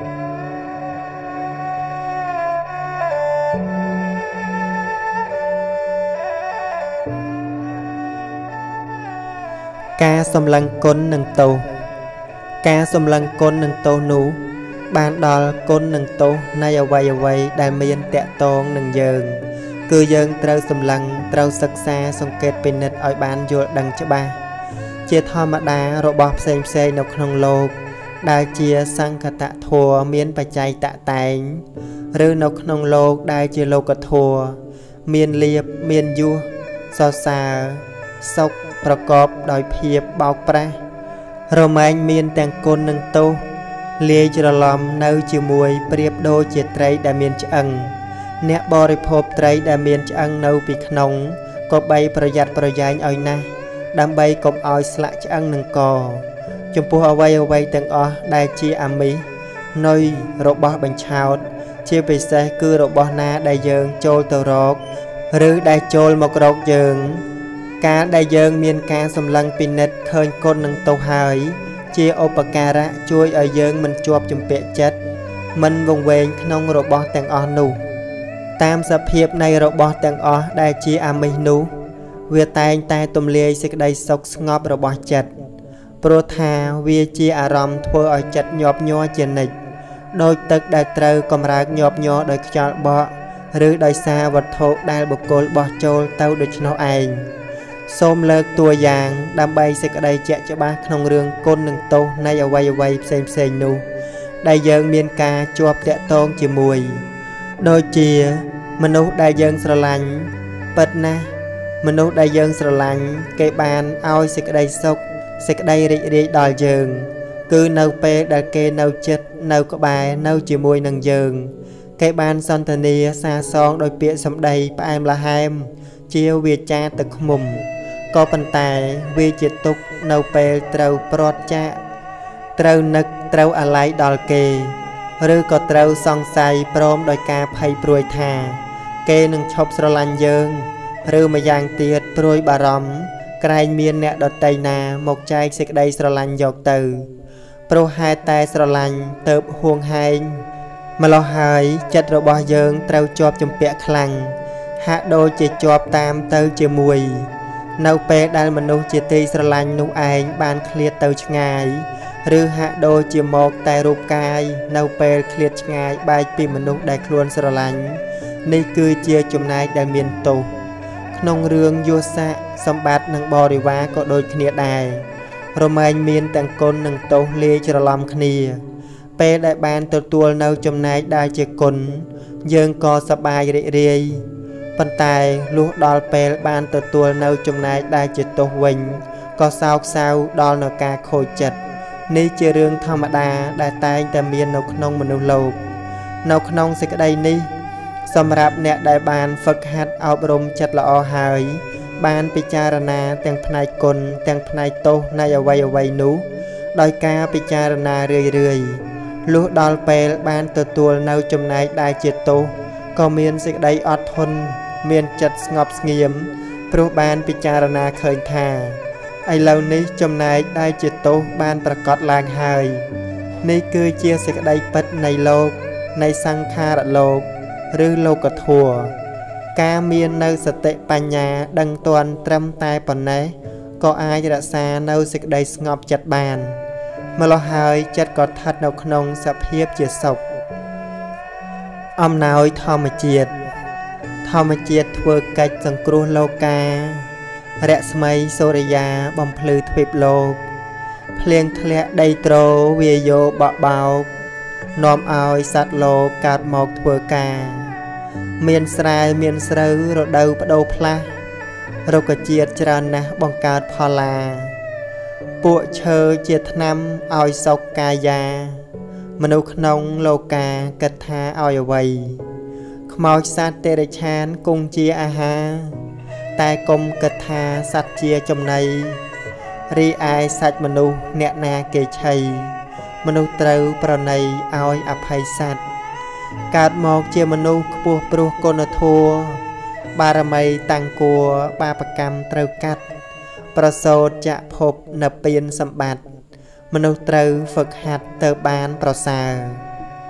Ca xâm lăng côn nâng tô. Ca xâm lăng côn nâng tô nú ban đòl côn nâng tô nay ở vay đài miên tẹ tôn nâng dường cư dường trâu xâm lăng trâu sắc xa song kết bên nít oi ban vô đằng cho ba chia thò mà đá rộ bọp xem xe nọc nông lô đài chia sang cả tạ thua miên bà chay tạ tánh rư nọc nông lô đài chia lô cả thua miên liệp miên vua so xa sốcประกอบដោយភាពបោកប្រាស់រមែងមានទាំងគុណនិងទោសលាយច្រឡំនៅជាមួយប្រៀបដូចជាត្រីដែលមានឆ្អឹងអ្នកបរិភោគត្រីដែលមានឆ្អឹងនៅពីក្នុងក៏បីប្រយ័ត្នប្រយែងឲ្យណាស់ដើម្បីកុំឲ្យស្លាក់ឆ្អឹងនឹងកចំពោះអ្វីទាំងអស់ដែលជាអាមិសនុយរបស់បញ្ឆោតជាពិសេសគឺរបស់ណាដែលយើងចូលទៅរកឬដែលចូលមករកយើងការដែលយើងមានការសម្លឹងពិនិត្យឃើញគុណនឹងទោសហើយជាឧបការៈជួយឲ្យយើងមិនជាប់ជំពាក់ចិត្តមិនវង្វេងក្នុងរបស់ទាំងអស់នោះតាមសភាពនៃរបស់ទាំងអស់ដែលជាអាមិសនោះវាតែងតែទម្លាយសេចក្តីសុខស្ងប់របស់ចិត្តព្រោះថាវាជាអារម្មណ៍ធ្វើឲ្យចិត្តញាប់ញ័រជានិច្ចដោយទឹកដែលត្រូវកម្រើកញាប់ញ័រដោយខ្យល់បក់ឬដោយសារវត្ថុដែលបុគ្គលបោះចូលទៅដូច្នោះឯងសូមលើកតួយ៉ាងដើម្បីសេចក្តីជាក់ច្បាស់ក្នុងរឿងគុណនិងទោសនៃអ្វីផ្សេងនោះដែលយើងមានការជាប់តាក់ទងជាមួយដូចជាមនុស្សដែលយើងស្រឡាញ់ពិតណាស់មនុស្សដែលយើងស្រឡាញ់គេបានឲ្យសេចក្តីសុខសេចក្តីរីករាយដល់យើងគឺនៅពេលដែលគេនៅចិត្តនៅក្បែរនៅជាមួយនឹងយើងគេបានសន្ទនាសាសងដោយពាក្យសម្ដីផ្អែមល្ហែមជាវាចាទឹកឃ្មុំក៏ប៉ុន្តែវាជាទុកនៅពេលត្រូវប្រត់ចាកត្រូវនឹកត្រូវអាល័យដល់គេឬក៏ត្រូវសង្ស័យព្រមដោយការភ័យព្រួយថាគេនឹងឈប់ស្រឡាញ់យើងឬម្យ៉ាងទៀតព្រួយបារម្ភក្រែងមានអ្នកដតីណាមកចែកសេចក្តីស្រឡាញ់យកទៅព្រោះហេតុតែស្រឡាញ់ទៅហួងហែងម្លោះហើយចិត្តរបស់យើងត្រូវជាប់ជំពាក់ខ្លាំងហាក់ដូចជាជាប់តាមទៅជាមួយនៅពេលដែលមនុស្សជាទីស្រឡាញ់នោះឯងបានឃ្លាតទៅឆ្ងាយឬហាក់ដូចជាមកតែរូបកាយនៅពេលឃ្លាតឆ្ងាយបែកពីមនុស្សដែលខ្លួនស្រឡាញ់នេះគឺជាចំណែកដែលមានទោសក្នុងរឿងយោស័កសម្បត្តិនិងបរិវារក៏ដូចគ្នាដែររមែងមានទាំងគុណនិងទោសលាយច្រឡំគ្នាពេលដែលបានទទួលនៅចំណែកដែលជាគុណយើងក៏សប្បាយរីករាយប៉ុន្តែលុះដល់ពេលបានទទួលនៅចំណែកដែលជាទោសវិញក៏សោកសៅដល់នៅការខូចចិត្តនេះជារឿងធម្មតាដែលតែងតែមាននៅក្នុងមនុស្សលោកនៅក្នុងសេចក្តីនេះសម្រាប់អ្នកដែលបានហ្វឹកហាត់អប់រំចិត្តល្អហើយបានពិចារណាទាំងផ្នែកគុណទាំងផ្នែកទោសនៃអ្វីនោះដោយការពិចារណារឿយលុះដល់ពេលបានទទួលនៅចំណែកដែលជាទោសក៏មានសេចក្តីអត់ធន់មានចិត្តស្ងប់ស្ងៀមព្រោះបានពិចារណាឃើញថាឥឡូវនេះចំណែកដែលជាទោសបានប្រកាសឡើងហើយនេះគឺជាសេចក្តីពិតនៃលោកនៃសង្ខារលោកឬលោកធម៌ការមាននៅសតិបញ្ញាដឹងទាន់ត្រឹមតែប៉ុណ្ណេះក៏អាចរក្សានៅសេចក្តីស្ងប់ចិត្តបានម្ល៉េះហើយចិត្តក៏ស្ថិតនៅក្នុងសភាពជាសុខអំណោយធម្មជាតិធ្វើកិច្ចសង្គ្រោះលោការស្មីសូរិយាបំភ្លឺទ្វីបលោកភ្លៀងធ្លាក់ដីទ្រវាយោបក់បោកនាំឲ្យសត្វលោកកើតមកធ្វើការមានស្រែមានស្រូវរដូវបដូរផ្លាស់រុក្ខជាតិច្រើនណាស់បង្កើតផលឡាពួកឈើជាថ្នាំឲ្យសុខកាយាមនុស្សក្នុងលោកាគិតថាឲ្យអ្វីខ្មោចសត្វតិរិឆានគង់ជាអាហារតែកុំគិតថាសត្វជាចំណីរីឯសាច់មនុស្សអ្នកណាគេឆីមនុស្សត្រូវប្រណីឲ្យអភ័យសត្វកើតមកជាមនុស្សខ្ពស់ព្រោះគុណធម៌បារមីតាំងគួរបាបកម្មត្រូវកាត់ប្រសូតចភពនៅពៀនសម្បត្តិមនុស្សត្រូវហ្វឹកហាត់ទៅបានប្រសើរ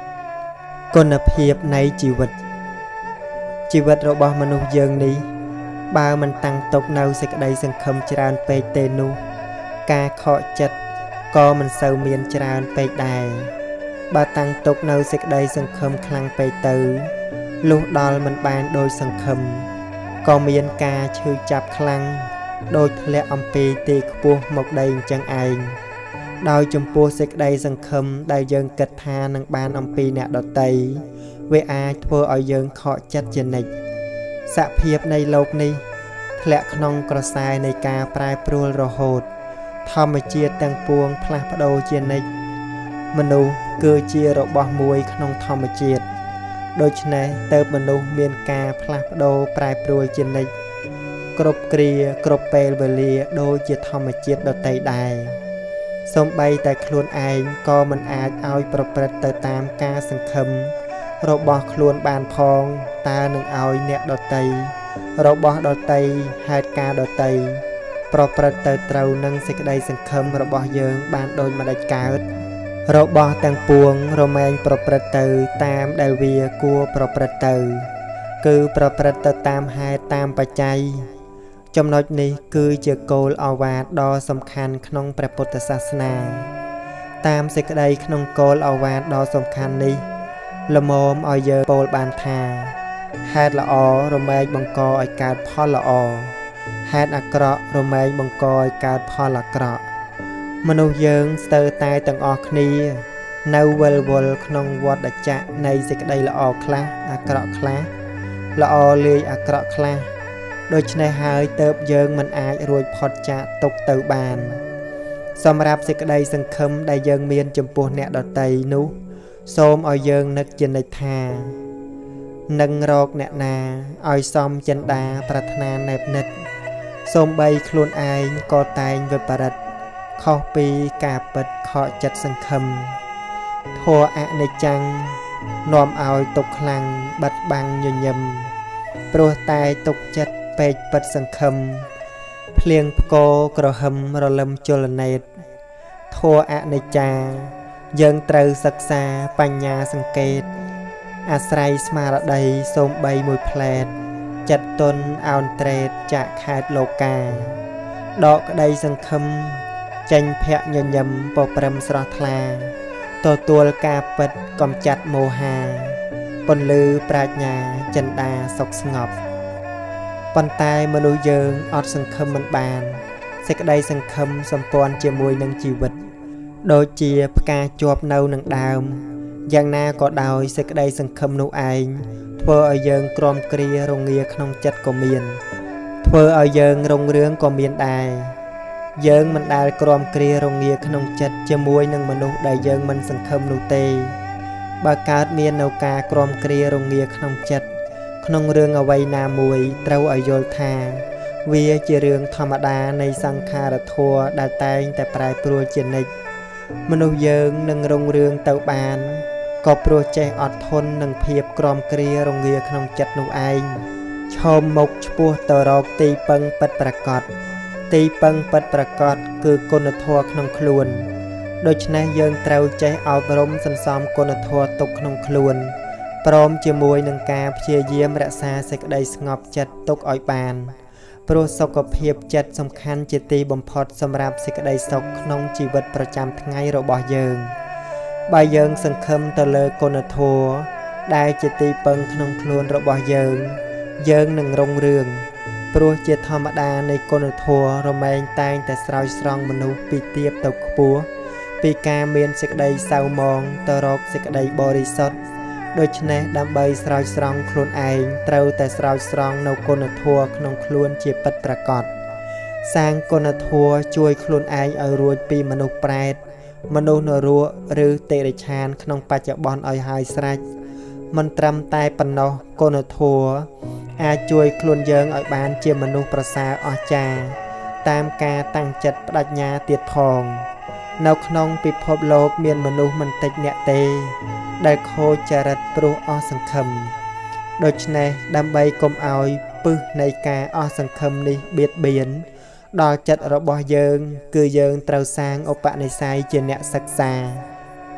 គុណភាពនៃជីវិតរបស់មនុស្សយើងនេះបើមិនតាំងទុកនៅសេចក្តីសង្ឃឹមច្រើនពេកទេនោះការខកចិត្តក៏មិនសូវមានច្រើនពេកដែរបើតាំងទុកនៅសេចក្តីសង្ឃឹមខ្លាំងពេកទៅលុះដល់មិនបានដោយសង្ឃឹមក៏មានការឈឺចាប់ខ្លាំងដោយធ្លាក់អំពីទីខ្ពស់មកដីអញ្ចឹងឯងដោយចំពោះសេចក្តីសង្ឃឹមដែលយើងគិតថានឹងបានអំពីអ្នកដទៃវាអាចធ្វើឲ្យយើងខកចិត្តជានិច្ចសភាពនៃលោកនេះធ្លាក់ក្នុងក្រសែនៃការប្រែប្រួលរហូតធម្មជាតិទាំងពួងផ្លាស់ប្ដូរជានិច្ចមនុស្សគឺជារបស់មួយក្នុងធម្មជាតិដូច្នេះទើបមនុស្សមានការផ្លាស់ប្ដូរប្រែប្រួលជានិច្ចគ្រប់គ្រាគ្រប់ពេលវេលាដូចជាធម្មជាតិដទៃដែរសូម្បីតែខ្លួនឯងក៏មិនអាចឲ្យប្រព្រឹត្តទៅតាមការសង្ឃឹមរបស់ខ្លួនបានផងតើនឹងឲ្យអ្នកដទៃរបស់ដទៃហេតុការដទៃប្រព្រឹត្តទៅត្រូវនឹងសេចក្តីសង្ឃឹមរបស់យើងបានដូចម្តេចកើតរបស់ទាំងពួងរមែងប្រព្រឹត្តទៅតាមដែលវាគួរប្រព្រឹត្តទៅគឺប្រព្រឹត្តទៅតាមហេតុតាមបច្ច័យចំណុចនេះគឺជាគោលឱវាទដ៏សំខាន់ក្នុងព្រះពុទ្ធសាសនាតាមសេចក្តីក្នុងគោលឱវាទដ៏សំខាន់នេះល្មមឲ្យយើងពោលបានថាហេតុល្អរមែងបង្កឲ្យកើតផលល្អហេតុអាក្រក់រមែងបង្កឲ្យកើតផលអាក្រក់មនុស្សយើងស្ទើរតែទាំងអស់គ្នានៅវិលវល់ក្នុងវដ្តចក្រនៃសេចក្តីល្អខ្លះអាក្រក់ខ្លះល្អលាយអាក្រក់ខ្លះដូច្នេះហើយទើបយើងមិនអាចរួចផុតចាកទុក្ខទៅបានសម្រាប់សេចក្តីសង្ឃឹមដែលយើងមានចំពោះអ្នកដទៃនោះសូមឲ្យយើងនឹកជានិច្ចថានឹងរកអ្នកណាឲ្យសមចិន្តាប្រាថ្នាណែបនិតសូម្បីខ្លួនឯងក៏តែងវិបរិតខុសពីការពិតខកចិត្តសង្ឃឹមធម៌អនិច្ចំនាំឲ្យទុក្ខខ្លាំងបាត់បាំងញញឹមព្រោះតែទុក្ខចិត្តពេកពិតសង្ឃឹមភ្លៀងផ្គរក្រហមរលឹមជលនេតធម៌អនិច្ចាយើងត្រូវសិក្សាបញ្ញាសង្កេតអាស្រ័យស្មារតីសូម្បីមួយផ្លែតចិត្តទុនអោនត្រេតចាក់ខេតលោកាដកក្តីសង្ឃឹមចេញភ័ក្រញញឹមពព្រមស្រស់ថ្លាទទួលការពិតកំចាត់មោហាពន្លឺប្រាជ្ញាចិន្តាសុខស្ងប់ប៉ុន្តែមនុស្សយើងអត់សង្ឃឹមមិនបានសេចក្តីសង្ឃឹមសម្ព័ន្ធជាមួយនឹងជីវិតដូចជាផ្កាជាប់នៅនឹងដើមយ៉ាងណាក៏ដោយសេចក្តីសង្ឃឹមនោះឯងធ្វើឲ្យយើងក្រំគ្រារងាក្នុងចិត្តក៏មានធ្វើឲ្យយើងរុងរឿងក៏មានដែរយើងមិនដែលក្រំគ្រារងាក្នុងចិត្តជាមួយនឹងមនុស្សដែលយើងមិនសង្ឃឹមនោះទេបើកើតមាននៅការក្រំគ្រារងាក្នុងចិត្តក្នុងរឿងអ្វីណាមួយត្រូវឲ្យយល់ថាវាជារឿងធម្មតានៃសង្ខារធម៌ដែលតែងតែប្រែប្រួលជានិច្ចមនុស្សយើងនឹងរុងរឿងទៅបានក៏ព្រោះចេះអត់ធន់នឹងភាពក្រំគ្រារងាក្នុងចិត្តនោះឯងឈោមមុខឆ្ពោះទៅរកទីពឹងពិតប្រាកដទីពឹងពិតប្រាកដគឺគុណធម៌ក្នុងខ្លួនដូច្នេះយើងត្រូវចេះអប់រំសន្សំគុណធម៌ទុកក្នុងខ្លួនព្រមជាមួយនឹងការព្យាយាមរក្សាសេចក្តីស្ងប់ចិត្តទុកឲ្យបានព្រោះសុខភាពចិត្តសំខាន់ជាទីបំផុតសម្រាប់សេចក្តីសុខក្នុងជីវិតប្រចាំថ្ងៃរបស់យើងបើយើងសង្ឃឹមទៅលើគុណធម៌ដែលជាទីពឹងក្នុងខ្លួនរបស់យើងនឹងរុងរឿងព្រោះជាធម្មតានៃគុណធម៌រមែងតែងតែស្រោចស្រង់មនុស្សពីទាបទៅខ្ពស់ពីការមានសេចក្តីសៅហ្មងទៅរកសេចក្តីបរិសុទ្ធដូច្នេះដើម្បីស្រោចស្រង់ខ្លួនឯងត្រូវតែស្រោចស្រង់នៅគុណធម៌ក្នុងខ្លួនជាពិតប្រាកដសាងគុណធម៌ជួយខ្លួនឯងឲ្យរួចពីមនុស្សប្រេតមនុស្សនរកឬតិរិឆានក្នុងបច្ចុប្បន្នឲ្យហើយស្រេចមិនត្រឹមតែប៉ុណ្ណោះគុណធម៌អាចជួយខ្លួនយើងឲ្យបានជាមនុស្សប្រសើរអស្ចារ្យតាមការតាំងចិត្តបដិញ្ញាទៀតផងនៅក្នុងពិភពលោកមានមនុស្សមិនតិចអ្នកទេដែលខូចចរិតព្រោះអស់សង្ឃឹមដូច្នេះដើម្បីកុំឲ្យពិសនៃការអស់សង្ឃឹមនេះបៀតបៀនដល់ចិត្តរបស់យើងគឺយើងត្រូវសាងឧបនិស្ស័យជាអ្នកសិក្សាព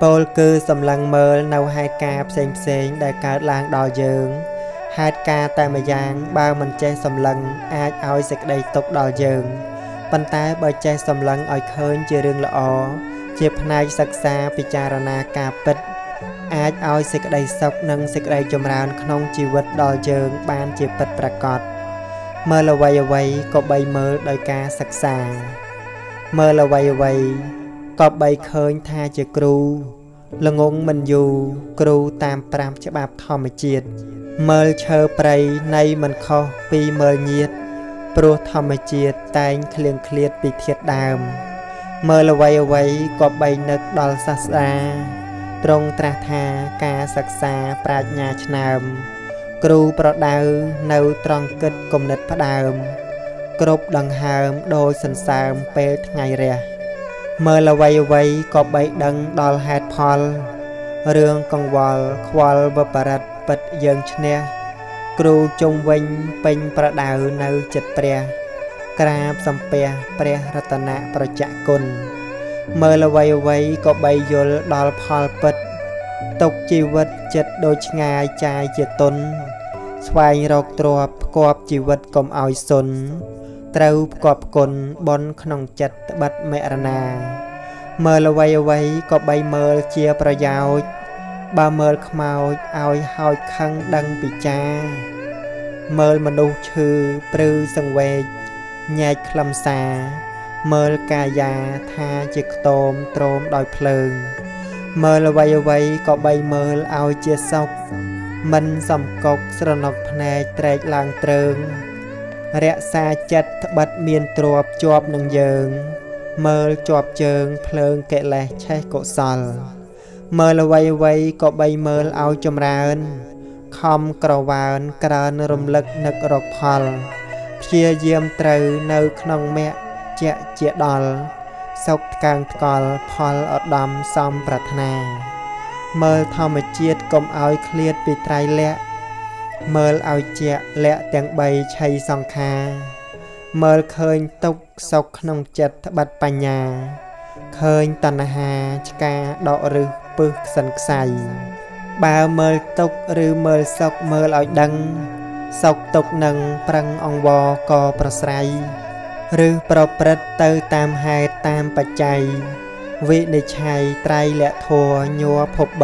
ពលគឺសម្លឹងមើលនៅហេតុការផ្សេងដែលកើតឡើងដល់យើងហេតុការតែម្យ៉ាងបើមិនចេះសម្លឹងអាចឲ្យសេចក្តីទុក្ខដល់យើងប៉ុន្តែបើចេះសម្លឹងឲ្យឃើញជារឿងល្អជាផ្នែកសិក្សាពិចារណាការពិតអាចឲ្យសេចក្តីសុខនិងសេចក្តីចម្រើនក្នុងជីវិតដល់យើងបានជាពិតប្រាកដមើលអ្វីក៏បីមើលដោយការសិក្សាមើលអ្វីក៏បីឃើញថាជាគ្រូល្ងងមិនយូរគ្រូតាម5ច្បាប់ធម្មជាតិមើលឈើព្រៃនៃមិនខុសពីមើលញាតព្រោះធម្មជាតិតែងឃ្លៀងឃ្លាតពីធាតុដើមមើលអ្វីក៏បីនឹកដល់សាស្តាទ្រង់ត្រាស់ថាការសិក្សាប្រាជ្ញាឆ្នើមគ្រូប្រដៅនៅត្រង់គិតគំនិតផ្ដើមគ្រប់ដង្ហើមដោយសន្សើមពេលថ្ងៃរះមើលអ្វីក៏បីដឹងដល់ហេតុផលរឿងកង្វល់ខ្វល់វបរិត្តពិតយើងឈ្នះគ្រូជុំវិញពេញប្រដៅនៅចិត្តព្រះក្រាបសំពះព្រះរតនប្រជគុណមើលអ្វីក៏បីយល់ដល់ផលពិតទុកជីវិតចិត្តដូចឆ្ងាយចាយជាទុនស្វែងរកទ្រព្យផ្គាប់ជីវិតកុំឲ្យសុនត្រូវផ្គាប់គុណបុណ្យក្នុងចិត្តត្បិតមរណាមើលអ្វីក៏បីមើលជាប្រយោជន៍បើមើលខ្មោចឲ្យហោចខឹងដឹងពិចាមើលមនុស្សឈឺព្រឺសង្វេគញែកខ្លឹមសារមើលកាយាថាជាខ្ទមទ្រោមដោយភ្លើងមើលអ្វីក៏បីមើលឲ្យជាសុខមិនសំកុកស្រណុកភ្នែកត្រេកឡើងទ្រើងរក្សាចិត្តត្បិតមានទ្រព្យជាប់នឹងយើងមើលជាប់ជើងភ្លើងកិលេសឆេះកុសលមើលអ្វីក៏បីមើលឲ្យចម្រើនខំក្រវើនក្រើនរំលឹកនឹករកផលព្យាយាមត្រូវនៅក្នុងមគ្គជាដល់សុខថ្កើងថ្កល់ផលឧត្តមសំប្រាថ្នាមើលធម្មជាតិកុំឲ្យឃ្លាតពីត្រៃលក្ខណ៍មើលឲ្យជាលក្ខទាំង3ឆៃសង្ខារមើលឃើញទុក្ខសុខក្នុងចិត្តត្បិតបញ្ញាឃើញតណ្ហាឆ្កាដកឫសពឹសខ្សិនខ្សៃបើមើលទុក្ខឬមើលសុខមើលឲ្យដឹងសុខទុក្ខនឹងប្រឹងអង្វរក៏ប្រស្រ័យឬប្រព្រឹត្តទៅតាមហេតុតាមបច្ច័យវិនិច្ឆ័យត្រៃលក្ខធម៌ញ័រភព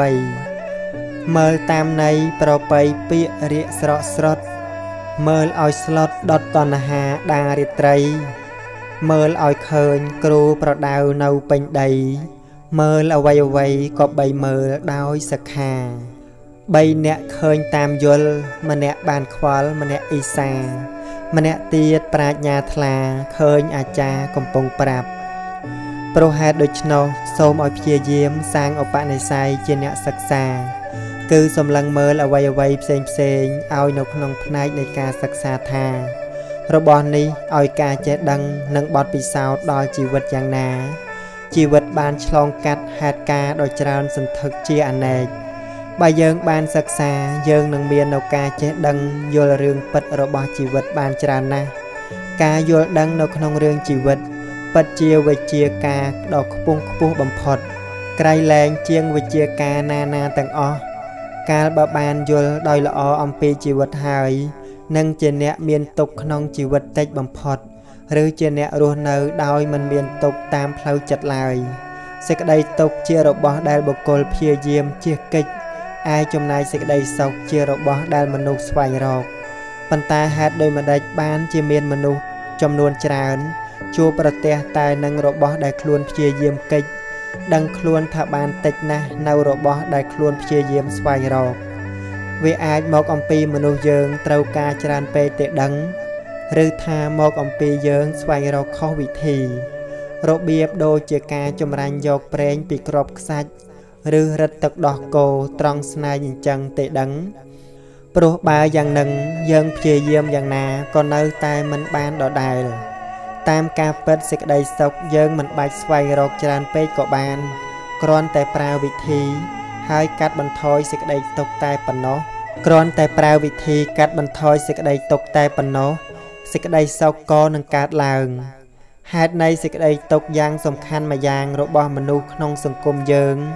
3មើលតាមន័យប្របីពាក្យរៀកស្រកស្រត់មើលឲ្យស្លុតដុតតណ្ហាដារិត្រីមើលឲ្យឃើញគ្រូប្រដៅនៅពេញដីមើលអ្វីក៏បីមើលដោយសិក្ខា3អ្នកឃើញតាមយល់ម្នាក់បានខ្វល់ម្នាក់អ៊ីសាម្នាក់ទៀតប្រាជ្ញាថ្លាឃើញអាចារ្យកំពុងប្រាប់ព្រោះហេតុដូច្នោះសូមឲ្យព្យាយាមសាងឧបនិស្ស័យជាអ្នកសិក្សាគឺសម្លឹងមើលអ្វីផ្សេងឲ្យនៅក្នុងផ្នែកនៃការសិក្សាថារបស់នេះឲ្យការចេះដឹងនិងបទពិសោធន៍ដល់ជីវិតយ៉ាងណាជីវិតបានឆ្លងកាត់ហេតុការណ៍ដ៏ច្រើនសន្ធឹកជាអនេកបើយើងបានសិក្សាយើងនឹងមាននៅការចេះដឹងយល់រឿងពិតរបស់ជីវិតបានច្រើនណាស់ការយល់ដឹងនៅក្នុងរឿងជីវិតពិតជាវិជ្ជាការដ៏ខ្ពង់ខ្ពស់បំផុតក្រៃលែងជាងវិជ្ជាការណាទាំងអស់កាលបើបានយល់ដោយល្អអំពីជីវិតហើយនឹងជាអ្នកមានទុក្ខក្នុងជីវិតតិចបំផុតឬជាអ្នករស់នៅដោយមិនមានទុក្ខតាមផ្លូវចិត្តឡើយសេចក្តីទុក្ខជារបស់ដែលបុគ្គលព្យាយាមជៀសគេចឯចំណែកសេចក្តីសុខជារបស់ដែលមនុស្សស្វែងរកប៉ុន្តែហេតុដូចម្ដេចបានជាមានមនុស្សចំនួនច្រើនជួបប្រទះតែនឹងរបស់ដែលខ្លួនព្យាយាមគេចដឹងខ្លួនថាបានតិចណាស់នៅរបស់ដែលខ្លួនព្យាយាមស្វែងរកវាអាចមកអំពីមនុស្សយើងត្រូវការច្រើនពេកទេដឹងឬថាមកអំពីយើងស្វែងរកខុសវិធីរបៀបដូចជាការចម្រាញ់យកប្រេងពីគ្រាប់ខ្សាច់ឬរឹតទឹកដោះគោត្រង់ស្នែងអញ្ចឹងទេដឹងព្រោះបើយ៉ាងនឹងយើងព្យាយាមយ៉ាងណាក៏នៅតែមិនបានដដែលតាមការពិតសេចក្តីសុខយើងមិនបាច់ស្វែងរកច្រើនពេកក៏បានគ្រាន់តែប្រើវិធីហើយកាត់បន្ថយសេចក្តីទុក្ខតែប៉ុណ្ណោះគ្រាន់តែប្រើវិធីកាត់បន្ថយសេចក្តីទុក្ខតែប៉ុណ្ណោះសេចក្តីសុខក៏នឹងកើតឡើងហេតុនៃសេចក្តីទុក្ខយ៉ាងសំខាន់មួយយ៉ាងរបស់មនុស្សក្នុងសង្គមយើង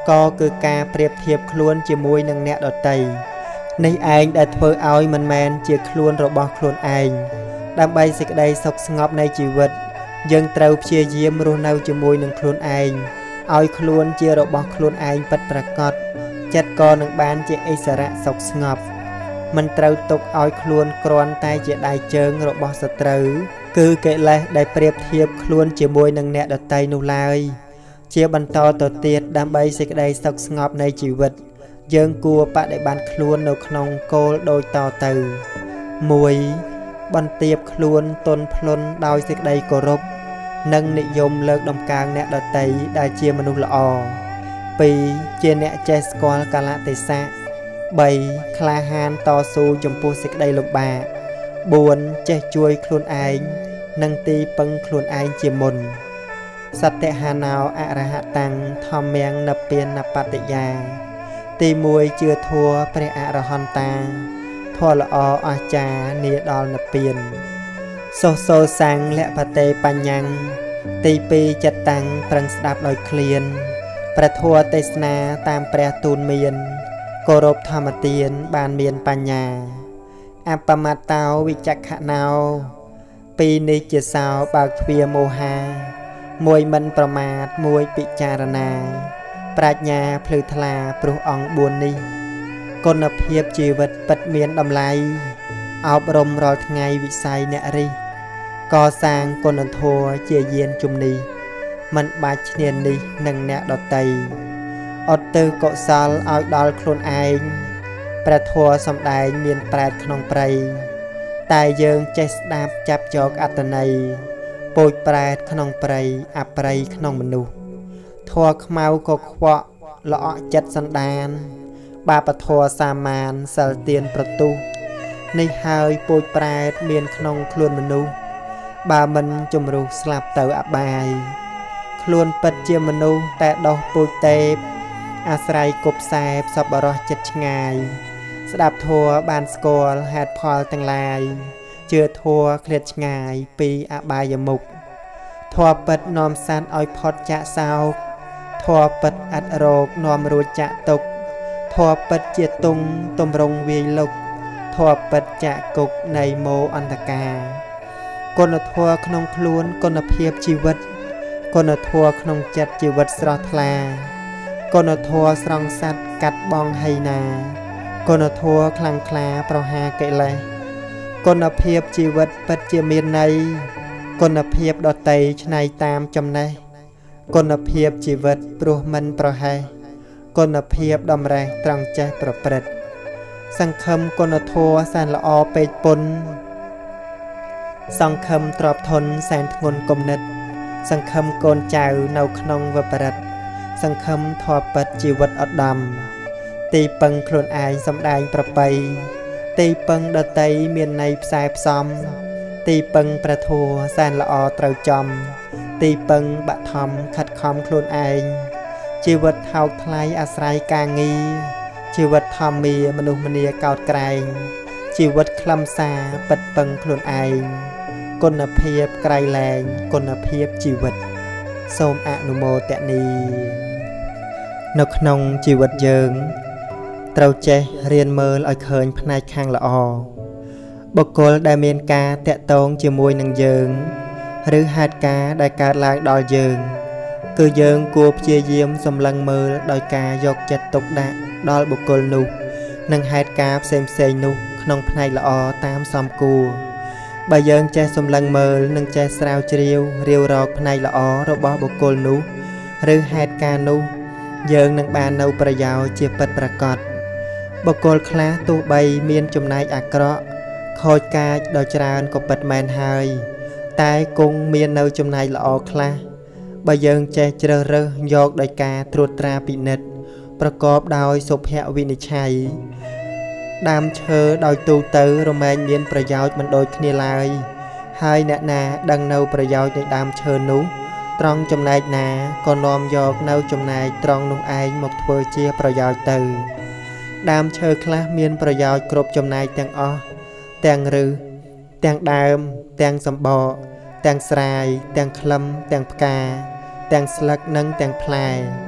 ก็คือការប្រៀបធៀបខ្លួនជាមួយនឹងអ្នកដទៃនេះឯងដែលធ្វើឲ្យមិនមែនជាខ្លួនរបស់ខ្លួនឯងដើម្បីសេចក្តីសុខស្ងប់នៃជីវិតយើងត្រូវព្យាយាមរស់នៅជាមួយនឹងខ្លួនឯងឲ្យខ្លួនជារបស់ខ្លួនឯងពិតប្រាកដចិត្តក៏នឹងបានជាឥស្សរៈសុខស្ងប់មិនត្រូវទុកឲ្យខ្លួនគ្រាន់តែជាដៃជើងរបស់សត្រូវគឺកិលេសដែលប្រៀបធៀបខ្លួនជាមួយនឹងអ្នកដទៃនោះឡើយជាបន្តទៅទៀតដើម្បីសេចក្តីសុខស្ងប់នៃជីវិតយើងគួរបដិបត្តិខ្លួននៅក្នុងគោលដូចតទៅ 1. បន្ទាបខ្លួនទន់ភ្លន់ដោយសេចក្តីគោរពនិងនិយមលើកដំកើងអ្នកដទៃដែលជាមនុស្សល្អ 2. ជាអ្នកចេះស្គាល់កាលៈទេសៈ 3. ក្លាហានតស៊ូចំពោះសេចក្តីលំបាក 4. ចេះជួយខ្លួនឯងនិងទីពឹងខ្លួនឯងជាមុនសត្យហាណោអរហតាំងធម្មងនពានបតិយាទី 1 ជឿធัวព្រះអរហន្តាធម៌ល្អអស្ចារ្យនាដល់និព្វានសុសោសាំងលៈបតេបញ្ញੰទី 2 ចិត្តតាំងប្រឹងស្ដាប់ដោយឃ្លានព្រះធម៌ទេសនាតាមព្រះទូលមានគោរពធម្មទានបានមានបញ្ញាអបមត្តោវិចក្ខណោពីរនេះជាសោបើកទ្វារមោហាមួយមិនប្រមាទមួយពិចារណាប្រាជ្ញាភ្លឺថ្លាព្រោះអង្គ4នេះគុណភាពជីវិតពិតមានតម្លៃអប់រំរាល់ថ្ងៃវិស័យអ្នករិះកសាងគុណធម៌ជាយានជំនិះមិនបាច់ឈ្នានីសនឹងអ្នកដទៃអត់ទៅកុសលឲ្យដល់ខ្លួនឯងព្រះធម៌សំដែងមានប្រែតក្នុងព្រៃតែយើងចេះស្ដាប់ចាប់យកអត្តន័យពោចប្រែតក្នុងព្រៃអប្រៃក្នុងមនុស្សធម៌ខ្មៅក៏ខ្វក់ល្អក់ចិត្តសន្តានបាបធម៌សាមានសិលទានប្រទុះនេះហើយពោចប្រែតមានក្នុងខ្លួនមនុស្សបើមិនជំរុះស្លាប់ទៅអបាយខ្លួនពិតជាមនុស្សតែដោះពោចទេពអាស្រ័យគប់ខ្សែសប្បុរសចិត្តឆ្ងាយស្ដាប់ធម៌បានស្គាល់ហេតុផលទាំងឡាយជឿធម៌ឃ្លាតឆ្ងាយពីអបាយមុខធម៌ពិតនាំសត្វឲ្យផុតចាកសោកធម៌ពិតអត់រោគនាំរួចចាក់ទុកធម៌ពិតជាទង់ទម្រង់វាយលុកធម៌ពិតចាក់គុកនៃមោអន្តការគុណធម៌ក្នុងខ្លួនគុណភាពជីវិតគុណធម៌ក្នុងចិត្តជីវិតស្រស់ថ្លាគុណធម៌ស្រង់សត្វកាត់បងហីណាគុណធម៌ខ្លាំងក្លាប្រហារកិលេសគុណភាពជីវិតពិតជាមានន័យគុណភាពដតីឆ្នៃតាមចំណេះគុណភាពជីវិតព្រោះមិនប្រហែសគុណភាពតម្រេះត្រង់ចេះប្រព្រឹត្តសង្ឃឹមគុណធម៌សែនល្អពេកពុនសង្ឃឹមទ្រព្យធនសែនធ្ងន់គំនិតសង្ឃឹមកូនចៅនៅក្នុងវិបរិតសង្ឃឹមធម៌ពិតជីវិតឧត្តមទីពឹងខ្លួនឯងសំដែងប្របីទីពឹងដតីមានន័យផ្សែផ្សំទីពឹងព្រះធម៌សែនល្អត្រូវចំទីពឹងបឋមខិតខំខ្លួនឯងជីវិតថោកថ្លៃអាស្រ័យការងារជីវិតធម្មាមនុស្សម្នាកោតក្រែងជីវិតខ្លឹមសារពិតពឹងខ្លួនឯងគុណភាពក្រៃលែងគុណភាពជីវិតសូមអនុមោទនីនៅក្នុងជីវិតយើងត្រូវចេះរៀនមើលឲ្យឃើញផ្នែកខាងល្អបុគ្គលដែលមានការតាក់ទងជាមួយនឹងយើងឬហេតុការណ៍ដែលកើតឡើងដល់យើងគឺយើងគួរព្យាយាមសម្លឹងមើលដោយការយកចិត្តទុកដាក់ដល់បុគ្គលនោះនិងហេតុការណ៍ផ្សេងៗនោះក្នុងផ្នែកល្អតាមសមគួរបើយើងចេះសម្លឹងមើលនិងចេះស្រាវជ្រាវរាវរកផ្នែកល្អរបស់បុគ្គលនោះឬហេតុការណ៍នោះយើងនឹងបាននៅប្រយោជន៍ជាពិតប្រាកដបុគ្គលខ្លះទោះបីមានចំណែកអាក្រក់ខូចកាចដ៏ច្រើនក៏ពិតមែនហើយតែគង់មាននៅចំណែកល្អខ្លះបើយើងចេះជ្រើសរើសយកដោយការត្រួតត្រាពិនិត្យប្រកបដោយសុភវិនិច្ឆ័យដើមឈើដោយទូទៅរមែងមានប្រយោជន៍មិនដូចគ្នាឡើយហើយអ្នកណាដឹងនៅប្រយោជន៍នៃដើមឈើនោះត្រង់ចំណែកណាក៏នាំយកនៅចំណែកត្រង់នោះឯងមកធ្វើជាប្រយោជន៍ទៅដើមឈើខ្លះមានប្រយោជន៍គ្រប់ចំណែកទាំងអស់ទាំងឫសទាំងដើមទាំងសម្បកទាំងស្រាយទាំងក្លឹមទាំងផ្កាទាំងស្លឹកនិងទាំងផ្លែហ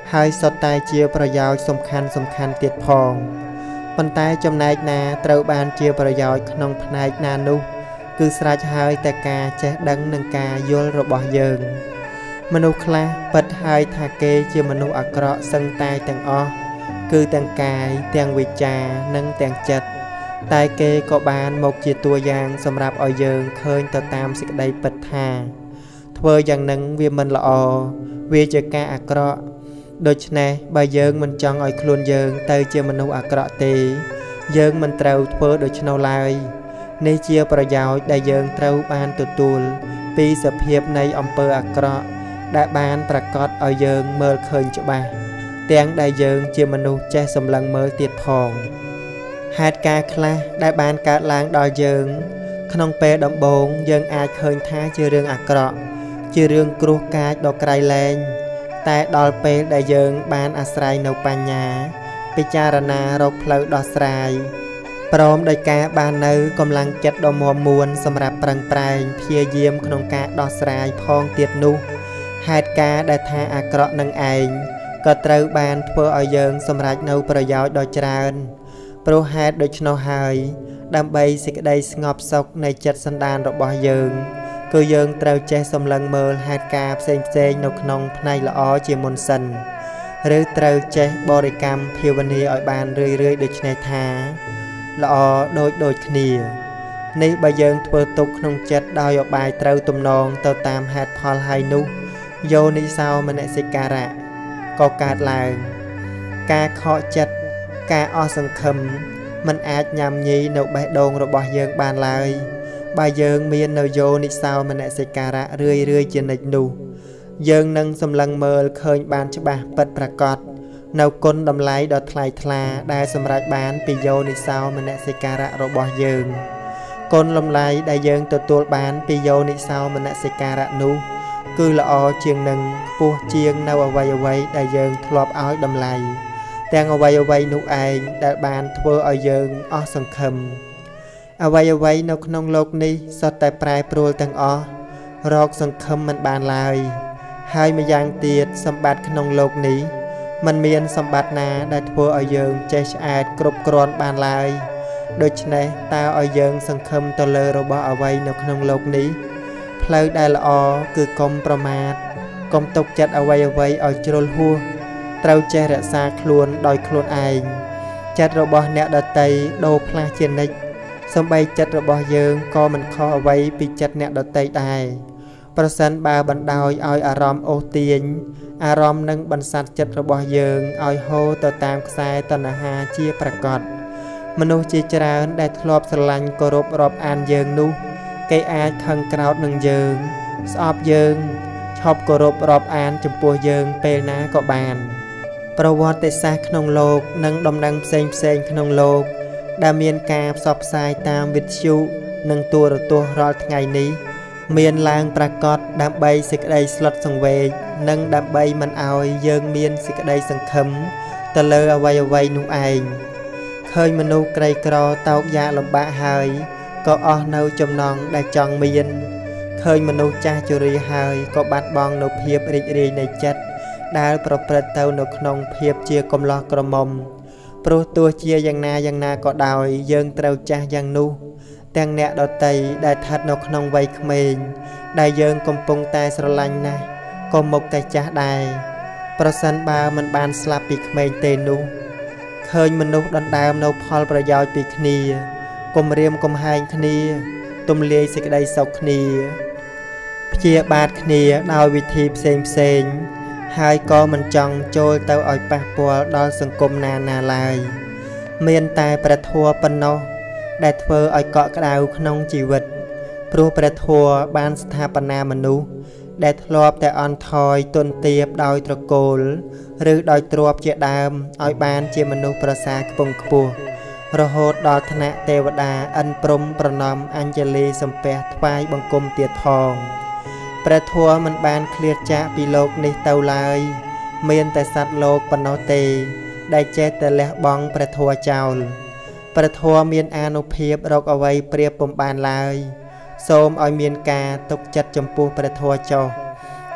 ហើយសុទ្ធតែជាប្រយោជន៍សំខាន់ទៀតផងប៉ុន្តែចំណែកណាត្រូវបានជាប្រយោជន៍ក្នុងផ្នែកណានោះគឺស្រេចហើយតែការចេះដឹងនិងការយល់របស់យើងមនុស្សខ្លះពិតហើយថាគេជាមនុស្សអាក្រក់សឹងតែទាំងអស់គឺទាំងកាយទាំងវិជ្ជានិងទាំងចិត្តតែគេក៏បានមកជាតួយ៉ាងសម្រាប់ឲ្យយើងឃើញទៅតាមសេចក្តីពិតថាធ្វើយ៉ាងនឹងវាមិនល្អវាជាការអាក្រក់ដូច្នេះបើយើងមិនចង់ឲ្យខ្លួនយើងទៅជាមនុស្សអាក្រក់ទេយើងមិនត្រូវធ្វើដូច្នោះឡើយនេះជាប្រយោជន៍ដែលយើងត្រូវបានទទួលពីសភាពនៃអំពើអាក្រក់ដែលបានប្រកាសឲ្យយើងមើលឃើញច្បាស់ទាំងដែលយើងជាមនុស្សចេះសម្លឹងមើលទៀតផងហេតុការណ៍ខ្លះដែលបានកើតឡើងដល់យើងក្នុងពេលដំបូងយើងអាចឃើញថាជារឿងអាក្រក់ជារឿងគ្រោះកាចដ៏ក្រៃលែងតែដល់ពេលដែលយើងបានអាស្រ័យនៅបញ្ញាពិចារណារកផ្លូវដោះស្រាយព្រមដោយការបាននៅកម្លាំងចិត្តដ៏មាំមួនសម្រាប់ប្រឹងប្រែងព្យាយាមក្នុងការដោះស្រាយផងទៀតនោះហេតុការណ៍ដែលថាអាក្រក់នឹងឯងក៏ត្រូវបានធ្វើឲ្យយើងសម្រេចនៅប្រយោជន៍ដ៏ច្រើនព្រោះហេតុដូច្នោះហើយដើម្បីសេចក្តីស្ងប់សុខនៃចិត្តសន្តានរបស់យើងគឺយើងត្រូវចេះសម្លឹងមើលហេតុការណ៍ផ្សេងនៅក្នុងផ្នែកល្អជាមុនសិនឬត្រូវចេះបរិកម្មភាវនាឲ្យបានរឿយដូចនេះថាល្អដូចគ្នានេះបើយើងធ្វើទុកក្នុងចិត្តដោយឧបាយត្រូវទំនងទៅតាមហេតុផលហើយនោះយោនិសោមនសិការៈក៏កើតឡើងការខកចិត្តការអស់សង្ឃឹមមិនអាចញ៉ាំញីនៅបេះដូងរបស់យើងបានឡើយបើយើងមាននៅយោនិសោមនសិការៈរឿយជានិច្ចនោះយើងនឹងសម្លឹងមើលឃើញបានច្បាស់ពិតប្រាកដនៅគុណតម្លៃដ៏ថ្លៃថ្លាដែលសម្រេចបានពីយោនិសោមនសិការៈរបស់យើងគុណតម្លៃដែលយើងទទួលបានពីយោនិសោមនសិការៈនោះគឺល្អជាងនឹងខ្ពស់ជាងនៅអ្វីដែលយើងធ្លាប់ឲ្យតម្លៃទាំងអ្វីនោះឯងដែលបានធ្វើឲ្យយើងអស់សង្ឃឹមអ្វីនៅក្នុងโลกនេះសុទ្ធតែប្រែប្រួលទាំងអស់រកសង្ឃឹមមិនបានឡើយហើយម្យ៉ាងទៀតសម្បត្តិក្នុងโลกនេះมันមានសម្បត្តិណាដែលធ្វើឲ្យយើងចេះឆ្អែតគ្រប់គ្រាន់បានឡើយដូច្នេះតើឲ្យយើងសង្ឃឹមទៅលើរបស់អ្វីនៅក្នុងโลกនេះផ្លូវដែលល្អគឺកុំប្រមាទកុំទុកចិត្តអ្វីឲ្យជ្រុលហួសត្រូវចេះរក្សាខ្លួនដោយខ្លួនឯងចិត្តរបស់អ្នកដទៃដូរផ្លាស់ជានិច្ចសំបីចិត្តរបស់យើងក៏មិនខុសអ្វីពីចិត្តអ្នកដទៃដែរប្រសិនបើបណ្ដោយឲ្យអារម្មណ៍អូសទាញអារម្មណ៍នឹងបន្សាត់ចិត្តរបស់យើងឲ្យហូរទៅតាមខ្សែតណ្ហាជាប្រកបមនុស្សជាច្រើនដែលធ្លាប់ស្រឡាញ់គោរពរាប់អានយើងនោះគេអាចខឹងក្រោធនឹងយើងស្អប់យើងឈប់គោរពរាប់អានចំពោះយើងពេលណាក៏បានប្រវត្តិសាស្ត្រក្នុងโลกនិងដំណឹងផ្សេងក្នុងโลกដែលមានការផ្សព្វផ្សាយតាមវិទ្យុនិងទូរទស្សន៍រាល់ថ្ងៃនេះមានឡើងប្រកាសដើម្បីសេចក្តីស្លុតសង្វេគនិងដើម្បីមិនឲ្យយើងមានសេចក្តីសង្ឃឹមទៅលើអ្វីនោះឯងឃើញមនុស្សក្រីក្រតោកយ៉ាកលំបាកហើយក៏អស់នៅចំណងដែលចង់មានឃើញមនុស្សចាស់ជរាហើយក៏បាត់បង់នៅភាពរីករាយនៃចិត្តដែលប្រព្រឹត្តទៅនៅក្នុងភាពជាកំឡោះក្រមុំព្រោះទោះជាយ៉ាងណាក៏ដោយយើងត្រូវចាស់យ៉ាងនោះទាំងអ្នកដទៃដែលស្ថិតនៅក្នុងវ័យក្មេងដែលយើងកំពុងតែស្រឡាញ់ណាស់ក៏មុខតែចាស់ដែរប្រសិនបើមិនបានស្លាប់ពីក្មេងទេនោះឃើញមនុស្សដណ្ដើមនៅផលប្រយោជន៍ពីគ្នាគំរាមកំហែងគ្នាទំលាយសេចក្តីសុខគ្នាព្យាបាទគ្នាដោយវិធីផ្សេងហើយក៏មិនចង់ចូលទៅឲ្យប៉ះពាល់ដល់សង្គមណាឡើយមានតែព្រះធម៌ប៉ុណ្ណោះដែលធ្វើឲ្យកក់ក្ដៅក្នុងជីវិតព្រោះព្រះធម៌បានស្ថាបនាមនុស្សដែលធ្លាប់តែអន់ថយទន់ទាបដោយត្រកូលឬដោយទ្រព្យជាដើមឲ្យបានជាមនុស្សប្រសើរខ្ពង់ខ្ពស់រហូតដល់ថ្នាក់ទេវតាអិនព្រំប្រណំអញ្ជលីសំពះថ្វាយបង្គំទៀតផងព្រះធម៌មិនបានឃ្លាតចាកពីโลกនេះទៅឡើយមានតែសត្វលោកប៉ុណ្ណោះទេដែលចេះតែលះបង់ព្រះធម៌ចោលព្រះធម៌មានអានុភាពរកអ្វីប្រៀបពុំបានឡើយសូមឲ្យមានការទុកចិត្តចំពោះព្រះធម៌ចុះ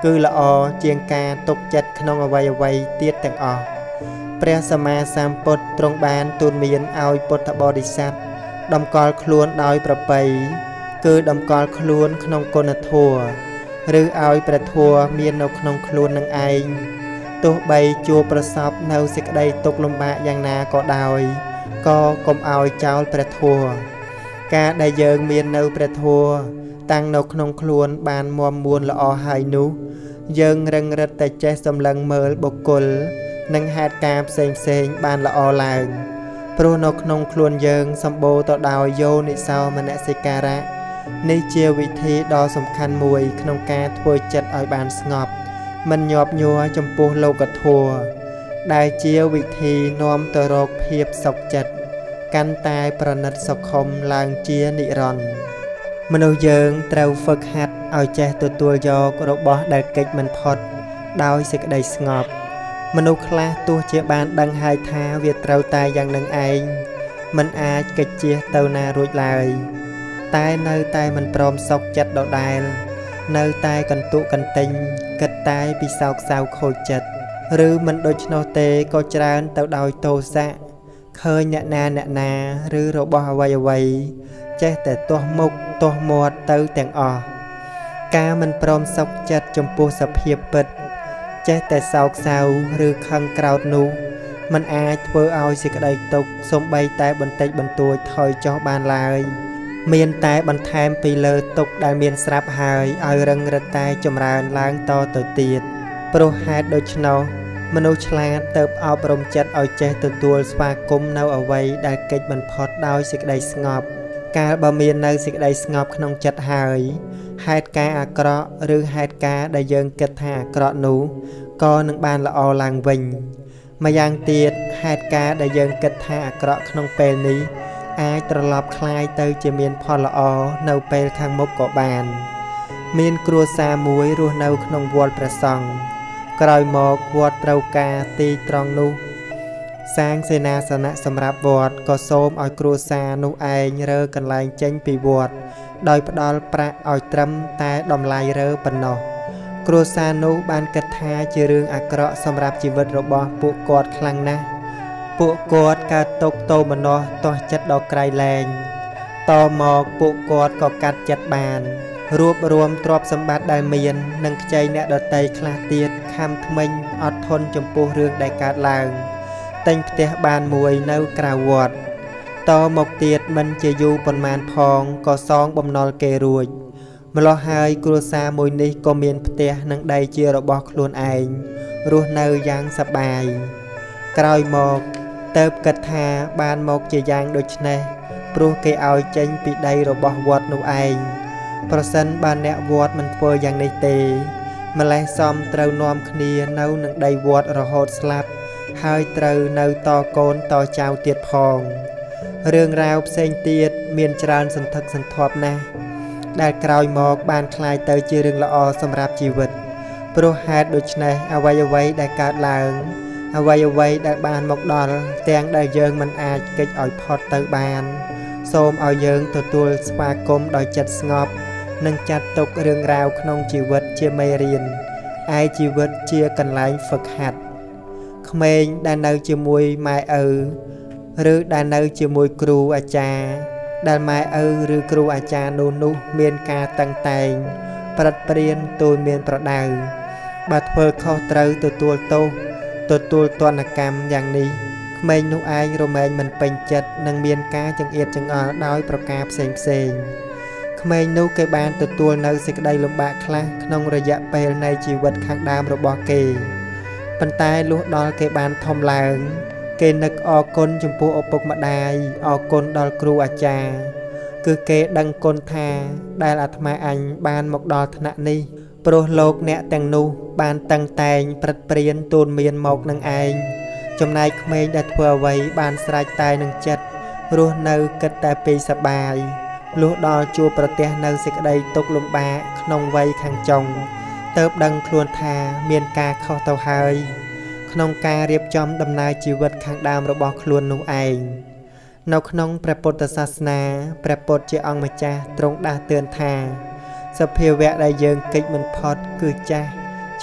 គឺល្អជាងការទុកចិត្តក្នុងអ្វីៗទៀតទាំងអស់ព្រះសម្មាសម្ពុទ្ធទ្រង់បានទូន្មានឲ្យពុទ្ធបរិស័ទតម្កល់ខ្លួនដោយប្រពៃគឺតម្កល់ខ្លួនក្នុងគុណធម៌ឬឲ្យព្រះធម៌មាននៅក្នុងខ្លួននឹងឯងទោះបីជួបប្រសពនៅសេចក្តីទុក្ខលំបាកយ៉ាងណាក៏ដោយក៏កុំឲ្យចោលព្រះធម៌ការដែលយើងមាននៅព្រះធម៌តាំងនៅក្នុងខ្លួនបានមាំមួនល្អហើយនោះយើងរឹងរិតតែចេះសម្លឹងមើលបុគ្គលនិងហេតុការផ្សេងបានល្អឡើងព្រោះនៅក្នុងខ្លួនយើងសម្បូរទៅដោយយោនិសោមនសិការៈនេះជាវិធីដ៏សំខាន់មួយក្នុងការធ្វើចិត្តឲ្យបានស្ងប់មិនញាប់ញ័រចំពោះលោកធម៌ដែលជាវិធីនាំទៅរកភាពសុខចិត្តកាន់តែប្រណិតសុខុមឡើងជានិរន្តរ៍មនុស្សយើងត្រូវហ្វឹកហាត់ឲ្យចេះទទួលយករបស់ដែលកិច្ចមិនផុតដោយសេចក្តីស្ងប់មនុស្សខ្លះទោះជាបានដឹងហើយថាវាត្រូវតែយ៉ាងនឹងឯងមិនអាចកិច្ចជៀសទៅណារួចឡើយតែនៅតែមិនព្រមសុខចិត្តដដែលនៅតែកន្ទុកកន្ទិញគិតតែពីសោកសៅខូចចិត្តឬមិនដូច្នោះទេក៏ច្រើនទៅដោយទោសៈឃើញអ្នកណាឬរបស់អ្វីចេះតែទាស់មុខទាស់មាត់ទៅទាំងអស់ការមិនព្រមសុខចិត្តចំពោះសភាពពិតចេះតែសោកសៅឬខឹងក្រោធនោះมันអាចធ្វើឲ្យសេចក្តីទុក្ខសំបីតែបន្តិចបន្តួចថយចុះបានឡើយមានតែបន្ថែមពីលើទុក្ខដែលមានស្រាប់ហើយឲ្យរឹងរិតតែចម្រើនឡើងតទៅទៀតព្រោះហេតុដូច្នោះមនុស្សឆ្លាតទៅអប់រំចិត្តឲ្យចេះទទួលស្វាគមន៍នៅអ្វីដែលកិច្ចមិនផុតដោយសេចក្តីស្ងប់កាលបើមាននៅសេចក្តីស្ងប់ក្នុងចិត្តហើយហេតុការអាក្រក់ឬហេតុការដែលយើងគិតថាអាក្រក់នោះក៏នឹងបានល្អឡើងវិញម្យ៉ាងទៀតហេតុការដែលយើងគិតថាអាក្រក់ក្នុងពេលនេះអាចត្រឡប់คล้ายទៅជាមានផលល្អនៅពេលខាងមុខក៏បានមានគ្រួសារមួយរស់នៅក្នុងវត្តព្រះសង្ឃក្រោយមកវត្តត្រូវការទីត្រង់នោះសាងសេនាសនៈសម្រាប់វត្តក៏សូមឲ្យគ្រួសារនោះឯងរើកន្លែងចេញពីវត្តដោយផ្ដល់ប្រាក់ឲ្យត្រឹមតែតម្លៃរើប៉ុណ្ណោះគ្រួសារនោះបានគិតថាជារឿងអាក្រក់សម្រាប់ជីវិតរបស់ពួកគាត់ខ្លាំងណាស់ពួកគាត់កើតទុក្ខទោមនស្សទាស់ចិត្តដល់ក្រៃលែងតមកពួកគាត់ក៏កាត់ចិត្តបានរួបរวมទ្រព្យសម្បត្តិដែលមាននិងខ្ចីអ្នកដតីខ្លះទៀតខំថ្មិញអត់ធន់ចំពោះរឿងដែលកើតឡើងតែងផ្ទះបានមួយនៅក្រៅវត្តតមកទៀតមិនជាយូរប៉ុន្មានផងក៏សងបំណុលគេរួចម្ល៉េះហើយគ្រួសារមួយនេះក៏មានផ្ទះនិងដីជារបស់ខ្លួនឯងរស់នៅយ៉ាងសប្បាយក្រោយមកទៅគិតថាបានមកជាយ៉ាងដូចនេះព្រោះគេឲ្យចេញពីដីរបស់វត្តនោះឯងប្រសិនបើអ្នកវត្តមិនធ្វើយ៉ាងនេះទេម្លេះសមត្រូវនាំគ្នានៅនឹងដីវត្តរហូតស្លាប់ហើយត្រូវនៅតកូនតចៅទៀតផងរឿងរ៉ាវផ្សេងទៀតមានច្រើនសន្ធឹកសន្ធាប់ណាស់ដែលក្រោយមកបានคล้ายទៅជារឿងល្អសម្រាប់ជីវិតព្រោះហេតុដូច្នេះអ្វីដែលកើតឡើងអ្វីដែលបានមកដល់ទាំងដែលយើងមិនអាចគេចឲ្យផុតទៅបានសូមឲ្យយើងទទួលស្វាគមន៍ដោយចិត្តស្ងប់និងចាត់ទុករឿងរ៉ាវក្នុងជីវិតជាមេរៀនឯជីវិតជាកន្លែងហ្វឹកហាត់ក្មេងដែលនៅជាមួយម៉ែឪឬដែលនៅជាមួយគ្រូអាចារ្យដែលម៉ែឪឬគ្រូអាចារ្យនោះមានការតឹងតែងប្រឹកព្រៀនទូលមានប្រដៅបើធ្វើខុសត្រូវទទួលទោសទទួលទណ្ឌកម្មយ៉ាងនេះក្មេងនោះឯងរមែងមិនពេញចិត្តនិងមានការចង្អៀតចង្អល់ដោយប្រការផ្សេងក្មេងនោះគេបានទទួលនៅសេចក្តីលំបាកខ្លះក្នុងរយៈពេលនៃជីវិតខាងដើមរបស់គេប៉ុន្តែលុះដល់គេបានធំឡើងគេនឹកអរគុណចំពោះឪពុកម្ដាយអរគុណដល់គ្រូអាចារ្យគឺគេដឹងគុណថាដែលអាត្មាអញបានមកដល់ថ្នាក់នេះព្រោះលោកអ្នកទាំងនោះបានតឹងតែងប្រឹកព្រៀនទូនមានមកនឹងឯងចំណែកក្មេងដែលធ្វើអ្វីបានស្រេចតែនឹងចិត្តរស់នៅគិតតែពីសប្បាយលុះដល់ជួបប្រទះនៅសេចក្តីទុក្ខលំបាកក្នុងវ័យខាងចុងទើបដឹងខ្លួនថាមានការខុសទៅហើយក្នុងការរៀបចំដំណើរជីវិតខាងដើមរបស់ខ្លួននោះឯងនៅក្នុងព្រះពុទ្ធសាសនាព្រះពុទ្ធជាអង្គម្ចាស់ទ្រង់ដាស់តឿនថាសភាវៈដែលយើងគេចមិនផុតគឺចាស់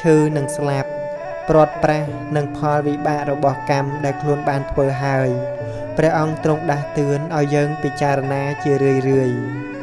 ឈឺនិងស្លាប់ព្រាត់ប្រាសនិងផលវិបាករបស់កម្មដែលខ្លួនបានធ្វើហើយព្រះអង្គទ្រង់ដាស់តឿនឲ្យយើងពិចារណាជារឿយៗ